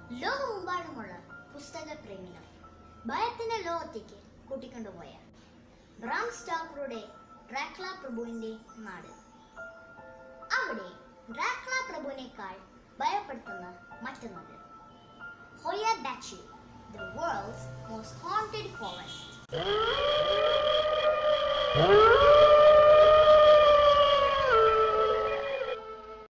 ലോകമെമ്പാടുമുള്ള പുസ്തക പ്രേമികൾ ഭയത്തിന്റെ ലോകത്തേക്ക് കൂട്ടിക്കൊണ്ടുപോയ ബ്രാം സ്റ്റോക്കറുടെ ഡ്രാക്കുള പ്രഭുവിന്റെ നാട്. അവിടെ ഡ്രാക്കുള പ്രഭുവിനേക്കാൾ ഭയപ്പെടുത്തുന്ന മറ്റൊന്നുണ്ട്. Hoia Baciu, the world's most haunted forest.